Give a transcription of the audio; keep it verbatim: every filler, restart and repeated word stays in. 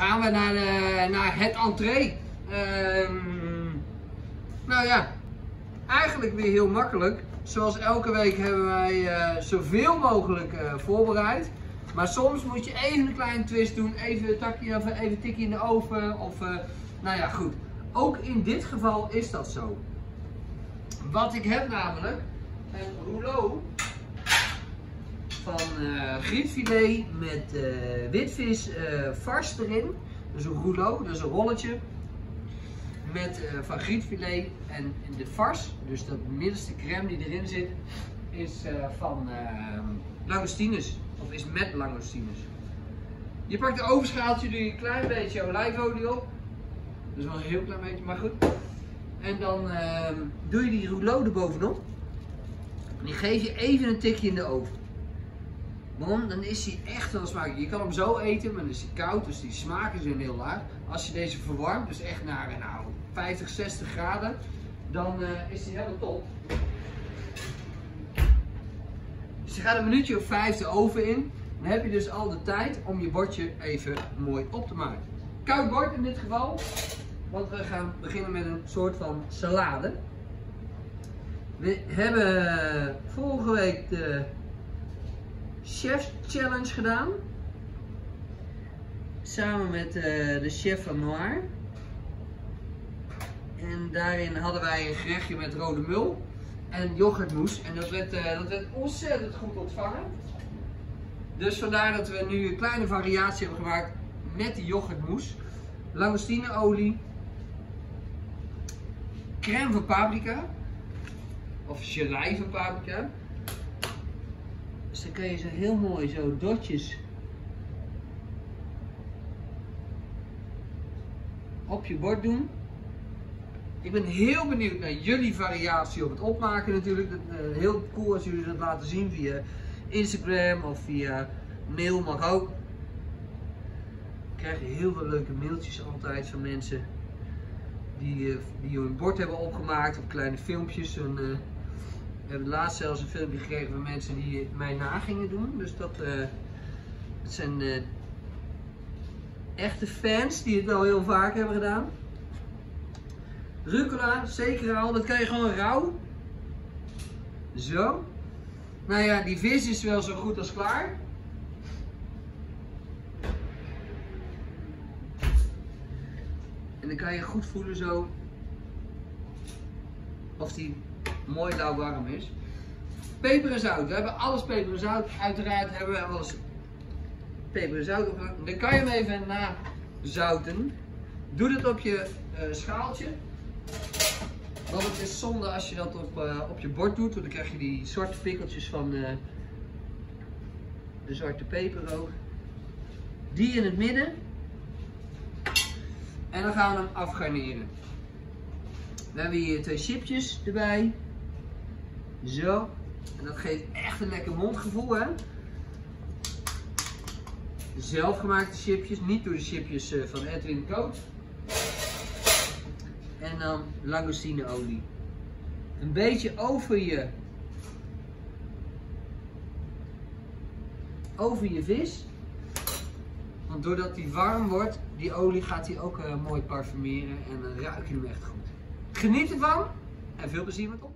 gaan we naar, de, naar het entree. Uh, nou ja, eigenlijk weer heel makkelijk. Zoals elke week hebben wij uh, zoveel mogelijk uh, voorbereid. Maar soms moet je even een kleine twist doen, even een takje of even een tikje in de oven. Of, uh, nou ja, goed. Ook in dit geval is dat zo. Wat ik heb namelijk, een rouleau van uh, grietfilet met uh, witvis uh, vars erin. Dus een rouleau, dus een rolletje. Met uh, van grietfilet en de vars, dus dat middelste crème die erin zit, is uh, van uh, langoustines. Of is met langoustines. Je pakt een ovenschaaltje, doe je een klein beetje olijfolie op. Dus wel een heel klein beetje, maar goed. En dan uh, doe je die rouleau er bovenop. En die geef je even een tikje in de oven. Waarom? Dan is hij echt wel smakelijk. Je kan hem zo eten, maar dan is hij koud, dus die smaken zijn heel laag. Als je deze verwarmt, dus echt naar nou, vijftig, zestig graden, dan uh, is hij helemaal top. Dus je gaat een minuutje of vijf de oven in. Dan heb je dus al de tijd om je bordje even mooi op te maken. Koud bord in dit geval, want we gaan beginnen met een soort van salade. We hebben vorige week de Chef Challenge gedaan. Samen met uh, de chef van Noir. En daarin hadden wij een gerechtje met rode mul en yoghurtmoes. En dat werd, uh, dat werd ontzettend goed ontvangen. Dus vandaar dat we nu een kleine variatie hebben gemaakt met die yoghurtmoes. Langoustineolie. Crème van paprika. Of gelei van paprika. Dus dan kun je zo heel mooi zo dotjes op je bord doen. Ik ben heel benieuwd naar jullie variatie op het opmaken natuurlijk. Dat, uh, heel cool als jullie dat laten zien via Instagram of via mail, mag ook. Ik krijg heel veel leuke mailtjes altijd van mensen die, uh, die hun bord hebben opgemaakt of kleine filmpjes. En, uh, we hebben laatst zelfs een filmpje gekregen van mensen die mij na gingen doen. Dus dat, uh, dat zijn uh, echte fans die het al heel vaak hebben gedaan. Rucola, zeker al, dat kan je gewoon rauw. Zo. Nou ja, die vis is wel zo goed als klaar. En dan kan je goed voelen zo of die mooi lauwwarm is. Peper en zout. We hebben alles peper en zout. Uiteraard hebben we alles peper en zout op. Dan kan je hem even na zouten. Doe dit op je uh, schaaltje. Want het is zonde als je dat op, uh, op je bord doet. Want dan krijg je die zwarte pikkeltjes van uh, de zwarte peper ook. Die in het midden. En dan gaan we hem afgarneren. We hebben hier twee chipjes erbij. Zo. En dat geeft echt een lekker mondgevoel, hè. Zelfgemaakte chipjes, niet door de chipjes uh, van Edwin Coat. En dan langoustineolie. Een beetje over je, over je vis. Want doordat die warm wordt, die olie gaat die ook uh, mooi parfumeren en dan ruik je hem echt goed. Geniet ervan en veel plezier met op.